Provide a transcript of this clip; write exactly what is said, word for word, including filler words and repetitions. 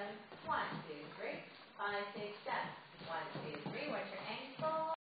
seven. One, two, three. Five, six, seven. One, two, three. Watch your ankle.